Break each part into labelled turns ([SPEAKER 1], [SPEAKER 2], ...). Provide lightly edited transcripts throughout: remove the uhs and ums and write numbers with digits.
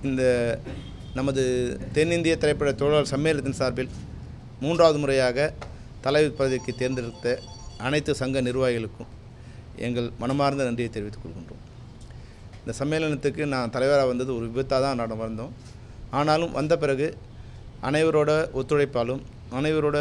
[SPEAKER 1] இந்த நமது தென்னிந்திய திரைப்பட தொழிலாளர் சம்மேளனத்தின் சார்பில் 3வது முறையாக தலைவர் பதவிக்கு தேர்ந்தெடுத்த அனைத்து சங்க நிர்வாகிகளுக்கும் எங்கள் மனமார்ந்த நன்றியை தெரிவித்துக் கொள்கின்றோம். இந்த சம்மேளனத்துக்கு நான் தலைவராக வந்தது ஒரு விபத்தாக தான் வந்தோம். ஆனாலும் வந்த பிறகு அனைவரோட ஒத்துழைப்பாலும் அனைவரோட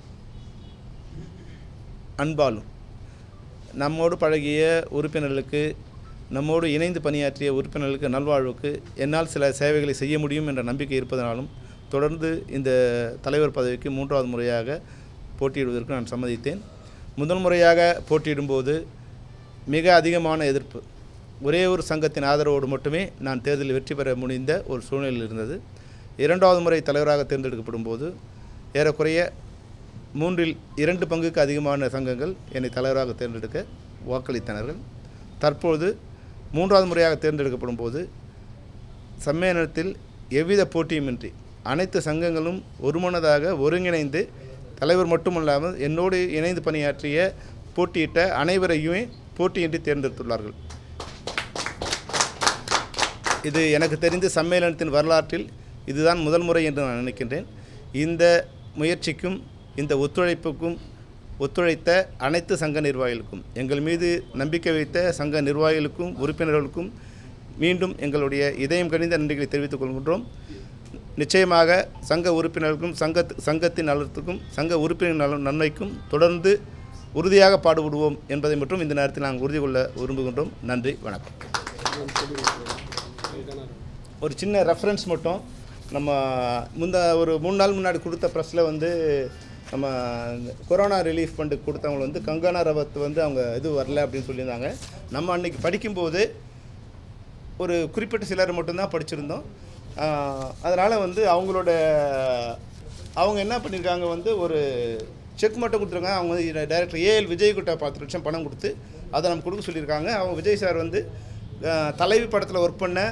[SPEAKER 1] அன்பாலும் நம்மோடு பழகிய உறுப்பினர்களுக்கு நம்மோடு இணைந்து பணியாற்றிய உறுப்பினர்களுக்கு நல்வாழ்வுக்கு என்னால் சில சேவைகளை செய்ய முடியும் என்ற நம்பிக்கை இருப்பதனாலும் தொடர்ந்து இந்த தலைவர் பதவிக்கு 3வது முறையாக போட்டியிடுவதற்கு நான் சம்மதித்தேன். முதல் முறையாக போட்டியிடும்போது மிக அதிகமான எதிர்ப்பு, ஒரே ஒரு சங்கத்தின் ஆதரவோடு மட்டுமே நான் தேர்தலில் வெற்றி பெற முடிந்த ஒரு சூழ்நிலையில் இருந்தது. 2வது முறை தலைவராக தேர்ந்தெடுக்கப்படும் போது ஏறக்குறைய 2 பங்குக்கு அதிகமான சங்கங்கள் என்னை தலைவராக தேர்ந்தெடுக்க வாக்களித்தனர்கள். தற்போது 3வது முறையாக தேர்ந்தெடுக்கப்படும் போது சம்மேளனத்தில் எவ்வித போட்டியுமின்றி அனைத்து சங்கங்களும் ஒருமனதாக ஒருங்கிணைந்து தலைவர் மட்டுமல்லாமல் என்னோடு இணைந்து பணியாற்றிய போட்டியிட்ட அனைவரையுமே போட்டியின்றி தேர்ந்தெடுத்துள்ளார்கள். இது எனக்கு தெரிந்து சம்மேளனத்தின் வரலாற்றில் இதுதான் முதல் முறை என்று நான் நினைக்கின்றேன். இந்த முயற்சிக்கும் இந்த ஒத்துழைப்புக்கும் ஒத்துழைத்த அனைத்து சங்க நிர்வாகிகளுக்கும், எங்கள் மீது நம்பிக்கை வைத்த சங்க நிர்வாகிகளுக்கும் உறுப்பினர்களுக்கும் மீண்டும் எங்களுடைய இதயம் கனிந்த நன்றிகளை தெரிவித்துக் கொள்கின்றோம். நிச்சயமாக சங்க உறுப்பினர்களுக்கும் சங்கத்தின் நலத்துக்கும் சங்க உறுப்பினர் நன்மைக்கும் தொடர்ந்து உறுதியாக பாடுபடுவோம் என்பதை மட்டும் இந்த நேரத்தில் நாங்கள் உறுதி கொள்ள விரும்புகின்றோம். நன்றி, வணக்கம். ஒரு சின்ன ரெஃபரன்ஸ் மட்டும், நம்ம ஒரு 3 நாள் முன்னாடி கொடுத்த ப்ரெஸ்ஸில் நம்ம கொரோனா ரிலீஃப் ஃபண்டு கொடுத்தவங்க கங்கனா ரவத் அவங்க இது வரல அப்படின்னு சொல்லியிருந்தாங்க. நம்ம அன்றைக்கி படிக்கும்போது ஒரு குறிப்பிட்ட சிலர் மட்டும்தான் படிச்சிருந்தோம். அதனால் அவங்க என்ன பண்ணியிருக்காங்க, ஒரு செக் மட்டும் கொடுத்துருக்காங்க. அவங்க டைரக்டர் ஏஎல் விஜய்கிட்ட 10 லட்சம் பணம் கொடுத்து அதை நம்ம கொடுக்க சொல்லியிருக்காங்க. அவங்க விஜய் சார் தலைவி படத்தில் ஒர்க் பண்ண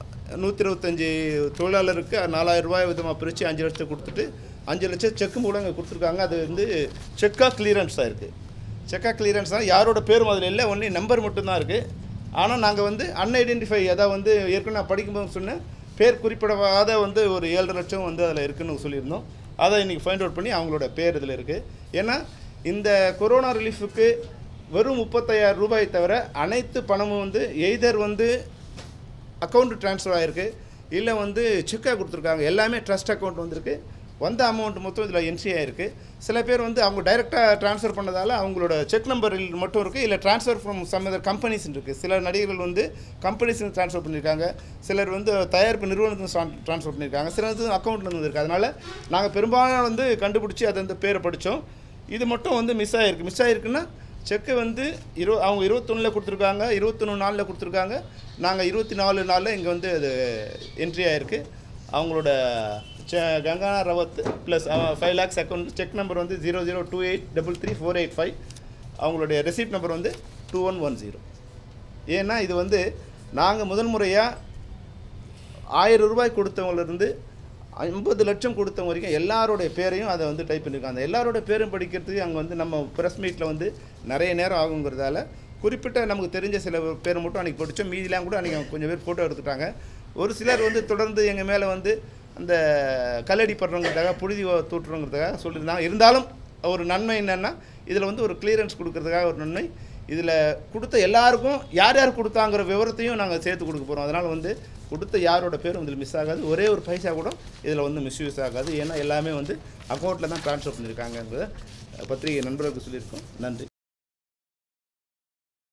[SPEAKER 1] 125 தொழிலாளருக்கு 4000 ரூபாய் விதமாக பிரித்து 5 லட்சத்தை கொடுத்துட்டு 5 லட்சம் செக்கு மூலம் இங்கே கொடுத்துருக்காங்க. அது செக்காக கிளியரன்ஸாக இருக்குது. செக்காக கிளியரன்ஸ் தான், யாரோட பேரும் அதில் இல்லை, ஒன்லி நம்பர் மட்டும்தான் இருக்குது. ஆனால் நாங்கள் அன்ஐடென்டிஃபை, அதாவது ஏற்கனவே நான் படிக்கும்போது சொன்னேன், பேர் குறிப்பிடாத ஒரு 7.5 லட்சம் அதில் இருக்குதுன்னு சொல்லியிருந்தோம். அதை இன்றைக்கி ஃபைண்ட் அவுட் பண்ணி அவங்களோட பேர் இதில் இருக்குது. ஏன்னா இந்த கொரோனா ரிலீஃபுக்கு வெறும் 35,000 ரூபாய் தவிர அனைத்து பணமும் எய்தர் அக்கௌண்ட் ட்ரான்ஸ்ஃபர் ஆகிருக்கு, இல்லை செக்காக கொடுத்துருக்காங்க. எல்லாமே ட்ரஸ்ட் அக்கௌண்ட் வந்திருக்கு. வந்த அமௌண்ட் மொத்தம் இதில் என்ட்ரி ஆகிருக்கு. சில பேர் அவங்க டைரெக்டாக ட்ரான்ஸ்ஃபர் பண்ணதால் அவங்களோட செக் நம்பரில் மட்டும் இருக்குது, இல்லை transfer from some other companies இருக்குது. சில நடிகர்கள் கம்பெனிஸ் ட்ரான்ஸ்ஃபர் பண்ணியிருக்காங்க, சிலர் தயாரிப்பு நிறுவனத்தில் ட்ரான்ஸ்ஃபர் பண்ணியிருக்காங்க, சிலர் அக்கௌண்ட்டில் இருக்குது. அதனால் நாங்கள் பெரும்பாலும் கண்டுபிடிச்சி அதை பேரை படித்தோம். இது மட்டும் மிஸ் ஆகிருக்கு. மிஸ் ஆகிருக்குன்னா செக்கு அவங்க 21 கொடுத்துருக்காங்க, 21 நாளில் கொடுத்துருக்காங்க. நாங்கள் 24 நாளில் இங்கே அது என்ட்ரி ஆகிருக்கு. அவங்களோட Kangana Ranaut plus 5 lakhs account cheque number 0028333485. அவங்களுடைய ரெசிப்ட் நம்பர் 2110. ஏன்னா இது நாங்கள் முதல் முறையாக 1000 ரூபாய் கொடுத்தவங்களிருந்து 50 லட்சம் கொடுத்தவங்க வரைக்கும் எல்லாரோடைய பேரையும் அதை டைப் பண்ணியிருக்காங்க. எல்லாரோட பேரும் படிக்கிறதுக்கு அங்கே நம்ம ப்ரெஸ் மீட்டில் நிறைய நேரம் ஆகுங்கிறதால குறிப்பிட்ட நமக்கு தெரிஞ்ச சில பேர் மட்டும் அன்றைக்கி படித்தோம். மீதிலாம் கூட அன்றைக்கி கொஞ்சம் பேர் ஃபோட்டோ எடுத்துட்டாங்க. ஒரு சிலர் தொடர்ந்து எங்கள் மேலே அந்த கல்லடி படுறவங்கிறதுக்காக புழுதி தூட்டுறோங்கிறதுக்காக சொல்லியிருந்தாங்க. இருந்தாலும் ஒரு நன்மை என்னென்னா இதில் ஒரு கிளியரன்ஸ் கொடுக்கறதுக்காக ஒரு நன்மை. இதில் கொடுத்த எல்லாருக்கும் யார் யார் கொடுத்தாங்கிற விவரத்தையும் நாங்கள் சேர்த்து கொடுக்க போகிறோம். அதனால் கொடுத்த யாரோட பேரும் இதில் மிஸ் ஆகாது. ஒரே ஒரு பைசா கூட இதில் மிஸ்யூஸ் ஆகாது. ஏன்னா எல்லாமே அக்கௌண்ட்டில் தான் ட்ரான்ஸ்ஃபர் பண்ணியிருக்காங்கன்றத பத்திரிகை நண்பர்களுக்கு சொல்லியிருக்கோம். நன்றி.